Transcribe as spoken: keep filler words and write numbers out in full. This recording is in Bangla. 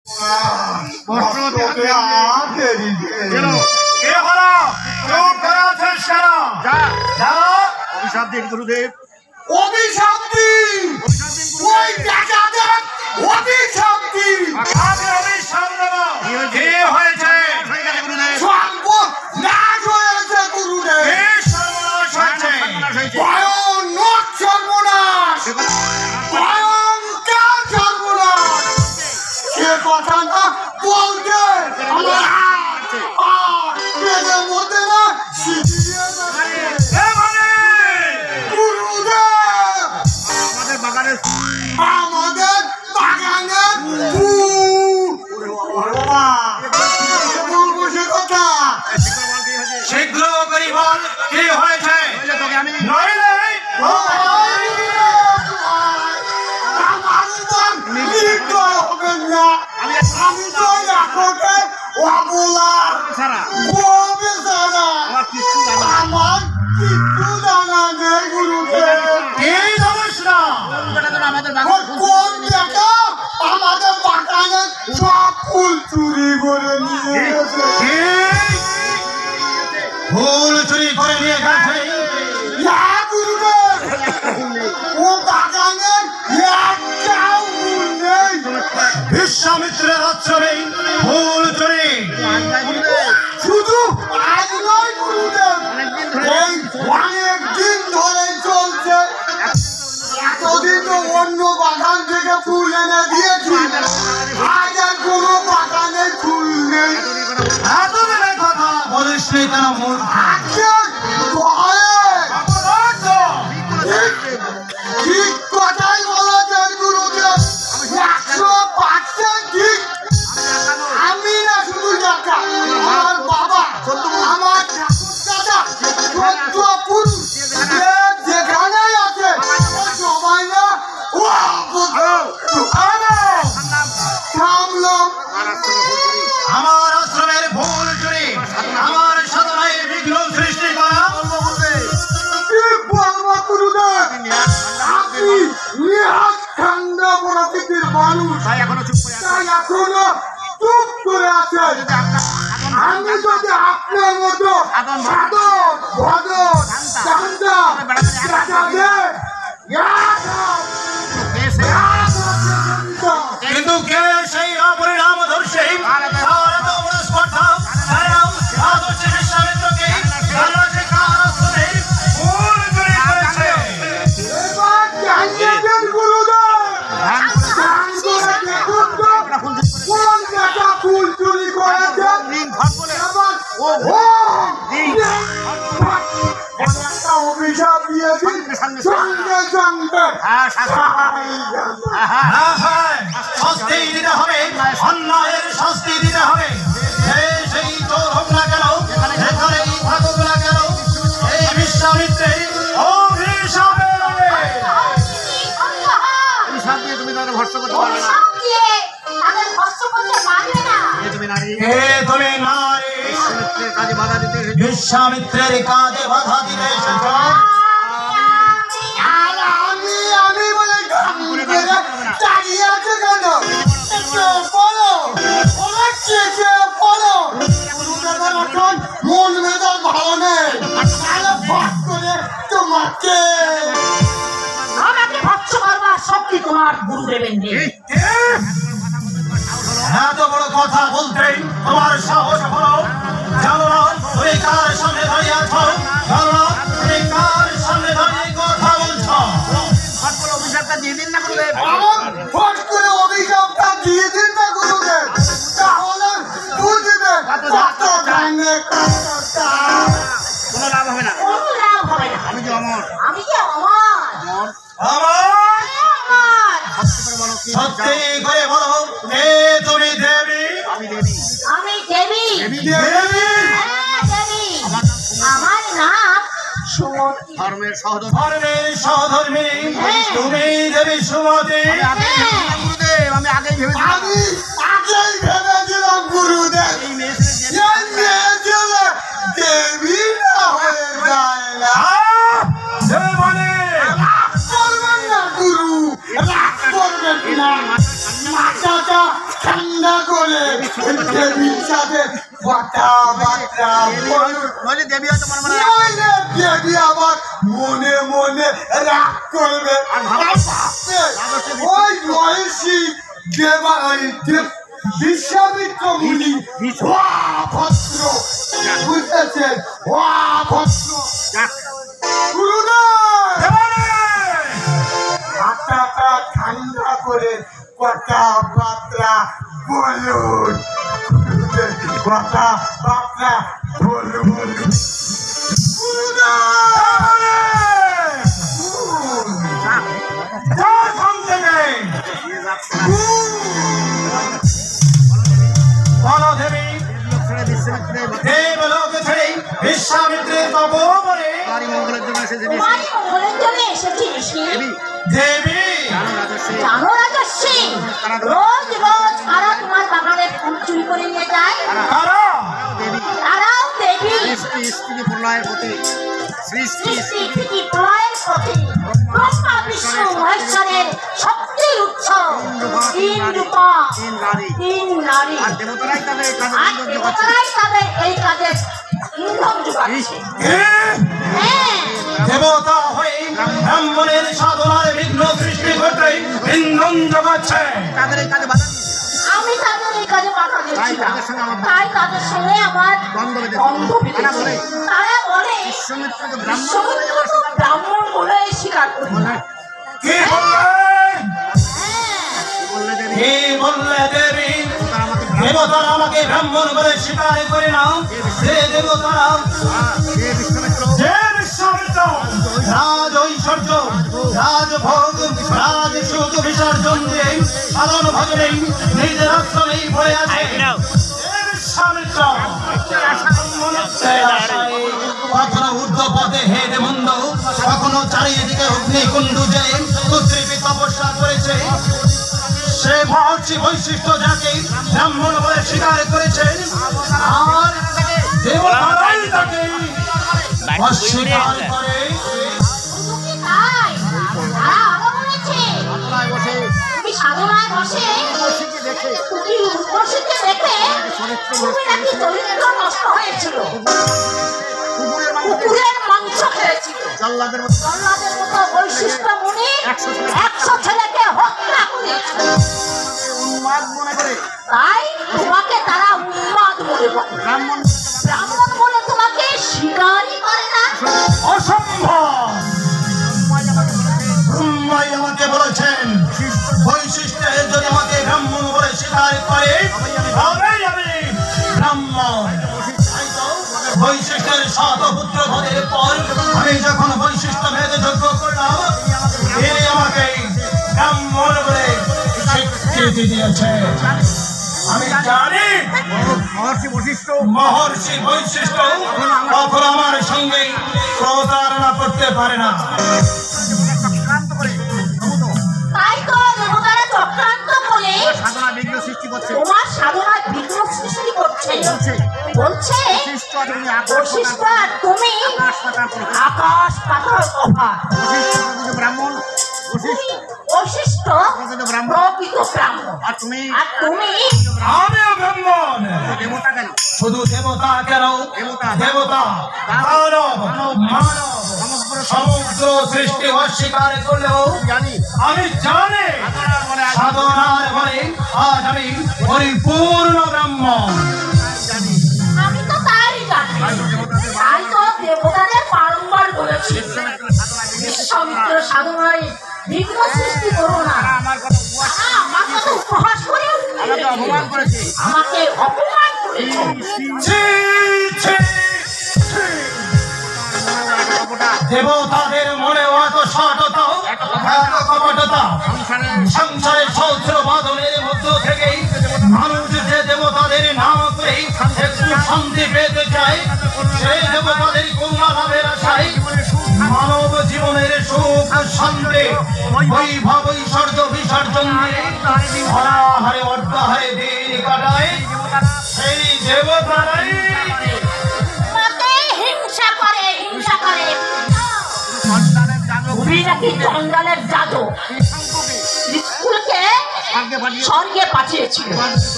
অভিশাপ দিন গুরুদেব, অভিশাপ দিন, ওই ডাকাতের অভিশাপ দিন। অভিশাপ দেব। কি হয়েছে গুরুদেব? সর্বনাশ হয়েছে গুরুদেব, ভয়ানক সর্বনাশ, ভয়ঙ্কর সর্বনাশ। সে কথা না বলতে আমার পেটের মধ্যে না শিখিয়ে গুরুদেব। আমাদের বাগানের আমাদের বাগানের ফুল বলবো সে কথা। শীঘ্র করি বল, কি হয়েছে? নইলে আমি তো এখনই অবলা আমার কিছু জানা নেই গুরুদেব। এই সমস্যা কোন দেখা আমাদের বাগানে সব ফুল চুরি করে নিয়ে গেছে। ফুল চুরি করে নিয়ে গেছে? না গুরুদেব, ও বাগানে একটাও ফুল নেই। বিশ্বামিত্রের আশ্রমে ফুল চুরি শুধু আজ নয় গুরুদেব, এই অনেক দিন ধরে চলছে। এতদিন তো অন্য বাগান থেকে ফুল এনে দিয়েছি, আজ আর কোনো বাগানে ফুল নেই। এতদিনের কথা বলিস নি কেন? মূল ঠিক কথাই বলেছেন গুরুদেব, একশো পার্সেন্ট ঠিক। আমি না শুধু দেখা, আমার বাবা, আমার দাদা, চোদ্দ পুরুষ যেখানেই আছে সবাই না থামলো। আমার আশ্রমের ফুল চুরি আমার সাধনায় বিঘ্ন সৃষ্টি করা। বলবো গুরুদেব, আপনি নিহাত ঠান্ডা প্রকৃতির মানুষ, তাই এখনো চুপ করে আছেন। আমি যদি আপনার মতো সাধক ভজন ঠান্ডা কিন্তু কে সেই অপরিণাম ধর্ষে ফুল চুরি করেছে অভিশাপ দিয়েছি সঙ্গে সঙ্গে শাস্তি দিতে হবে, অন্যায়ের শাস্তি দিতে হবে। সেই চোর হোক না কেন, যেখানেই থাকুক না কেন, এই বিশ্বামিত্রের অভিশাপে অভিশাপ দিয়ে তুমি তাদের ভর্ষ করতে পারবে না। তুমি নারী বিশ্বামিত্রের কাজে বাধা দিতে এসেছ। আমি আমি বলে দাঁড়িয়ে আছে কেন? বলো বলো মন মেজাজ ভালো নেই, ভাগ করে তোমাকে আমাকে ভৎস করবার শক্তি তোমার গুরুদেবের নেই। এত বড় কথা বলতে তোমার সাহস হলো? জানো না তুমি কার সামনে দাঁড়িয়ে আছো? জানো না তুমি কার সামনে দাঁড়িয়ে কথা বলছো? অভিশাপটা দিয়ে দিন না গুরুদেব। ফট করে অভিশাপটা দিয়ে দিন না গুরুদেব, তাহলে বুঝবে কত জানে কতটা। কোনো লাভ হবে না, কোনো লাভ হবে না। আমি যে অমর, আমি যে অমর, অমর। অমর। সত্যি করে বলো, কে তুমি? দেবী? আমি দেবী। আমি দেবী। দেবী? হ্যাঁ দেবী। আমার নাম সুমতি। ধর্মের সহধর্মী, ধর্মের সহধর্মী তুমি দেবী সুমতি। গুরুদেব আমি আগেই ভেবেছি, আমি আগেই ভেবেছিলাম গুরুদেব এই মেয়ে ছেলে দেবী না হয়ে যায় না। মানে রাগ করবেন না গুরু, রাগ করবেন না, মাথাটা ঠান্ডা করে দেবীর সাথে কথাবার্তা বলুন। নইলে দেবী হয়তো মনে মনে নইলে দেবী আবার মনে মনে রাগ করবে। আর ভাববে, ওই মহেশী দেবা ওই দেব বিশ্বামিত্র মুনি ভদ্র, বুঝতেছেন? ভদ্র গুরুদেব, মাথাটা ঠান্ডা করে কথাবার্তা বলুন। কথাবার্তা বলুন গুরুদেব। বলো দেবী, দেবলোক ছেড়ে বিশ্বামিত্রের তপোবনে মঙ্গলের জন্য এসেছে তোমারই মঙ্গলের জন্য এসেছি ঋষি। দেবী জানো রাজর্ষি, রোজ রোজ কারা তোমার বাগানে ফুল চুরি করে নিয়ে যায়? কারা? তারাও দেবী। সৃষ্টি স্থিতি প্রলয়ের প্রতি সৃষ্টি সৃষ্টি থেকে প্রলয়ের পথে ব্রহ্মা বিষ্ণু মহেশ্বরের শক্তির উৎস তিন রূপা, তিন নারী তিন নারী। আর দেবতারাই তাদের কাজে আর ইন্ধন যোগাচ্ছে। দেবতারাই তাদের এই কাজে ইন্ধন যোগাচ্ছে। হ্যাঁ, দেবতা হয়ে ব্রাহ্মণের সাধনার বিঘ্ন সৃষ্টি করতে ইন্ধন যোগাচ্ছে। তাদের এই কাজে বাধা দিয়েছে। আমি তাদের এই কাজে বাধা দিচ্ছিলাম, তাই তাদের সঙ্গে আমার দ্বন্দ্ব বেঁধেছে। দ্বন্দ্ব বেঁধেছে। তারা বলে বিশ্বামিত্র তো ব্রাহ্মণ বিশ্বমিত্র তো ব্রাহ্মণ বলে স্বীকার করি। কি বললে? বললে দেবী কি বললে দেবী? তারা আমাকে দেবতারা আমাকে ব্রাহ্মণ বলে স্বীকার করে না। যে দেবতারা, সে বিশ্বামিত্র যে বিশ্বামিত্র রাজ ঐশ্বর্য, রাজভোগ, রাজ সুখ বিসর্জন দিয়ে সাধন ভজনে নিজের আশ্রমেই পড়ে আছে। যে বিশ্বামিত্র ব্রাহ্মণত্বের আশায় কখনো ঊর্ধ্ব পথে হেঁটে মন্দ, কখনো চারিদিকে অগ্নিকুণ্ড যে কুত্রিপি তপস্যা করেছে, সে মহর্ষি বৈশিষ্ট্য যাকে ব্রাহ্মণ বলে স্বীকার করেছেন, আর দেবতারাই তাকে অস্বীকার করে। শুধু কি তাই, তারা আরো বলেছে সাধনায় বসে তুমি সাধনায় বসে রসিকে দেখে তুমি উর্বশীকে দেখে তুমি নাকি চরিত্র নষ্ট হয়েছিল, কুকুরের মাংস কুকুরের মাংস খেয়েছিল। জল্লাদের মতো জল্লাদের মতো বৈশিষ্ট্য মুনি একশো ছেলেকে হত্যা করেছিল। উন্মাদ মনে করে তাই তোমাকে তারা উন্মাদ মনে করে, ব্রাহ্মণ ব্রাহ্মণ বলে তোমাকে স্বীকারই করে না। অসম্ভব! ব্রহ্মাই আমাকে বলেছেন বৈশিষ্ট্যের যদি আমাকে ব্রাহ্মণ বলে স্বীকার করে তবেই আমি ব্রাহ্মণ। তাই তো বৈশিষ্ট্যের শত পুত্র ভোগের পর আমি যখন বৈশিষ্ট্য ভেদে যজ্ঞ করলাম, তিনি আমাকে ব্রাহ্মণ বলে স্বীকৃতি দিয়েছে। আমি জানি মহর্ষি বশিষ্ঠ মহর্ষি বৈশিষ্ট্য কখনো আমার সঙ্গে প্রতারণা করতে পারে না। চক্রান্ত করে নমতো তাই তো দেবতারা চক্রান্ত করে সাধনা বিঘ্ন সৃষ্টি করছে। তোমার সাধনায় বিঘ্ন সৃষ্টি করছে। বলছে বশিষ্ঠ আর তুমি আকাশ বশিষ্ঠ আর তুমি আকাশ পাতাল করে আকাশ পাতাল তফাৎ। বশিষ্ঠ প্রকৃত ব্রাহ্মণ বশিষ্ঠ বশিষ্ঠ প্রকৃত ব্রাহ্মণ প্রকৃত ব্রাহ্মণ, আর তুমি আর তুমি আমিও ব্রাহ্মণ। দেবতা কেন? শুধু দেবতা কেন, দেবতা দেবতা দানব মানব সমগ্র সমুদ্র সৃষ্টি অস্বীকার করলেও জানি আমি জানি সাধনার বলে আজ সাধনার বলে আজ আমি পরিপূর্ণ ব্রাহ্মণ। জানি আমি তো তাই জানি। তাই তো দেবতাদের তাই তো দেবতাদের বারংবার বলেছি বিশ্বামিত্র সাধনায় বিঘ্ন সৃষ্টি বিশ্বমিত্র সাধনায় বিঘ্ন সৃষ্টি করো না। তারা আমার কথা উপহাস তারা আমাকে তো উপহাস করে আমাকে অপমান করেছে। আমাকে অপমান করেছে। ছি, ছি, ছি। কপটা দেবতাদের মনে এত সততা, এত কপটতা, সংসারে সংসারে সহস্র বাদনের মধ্য থেকে মানুষ যে দেবতাদের নাম করে একটু শান্তি পেতে চায়, সেই দেবতাদের করুণা লাভের আশায় মানব জীবনের সুখ শান্তি বৈভব ঐশ্বর্য বিসর্জন দিয়ে হরাহারে অর্ধাহারে দিন কাটায় সেই দেবতারাই তোমাকে হিংসা করে হিংসা করে সন্তানের জাগো তুমি নাকি চন্ডালের জাদু এই সংকটে স্কুলকে স্বর্গে পাঠিয়ে স্বর্গে পাঠিয়েছিল।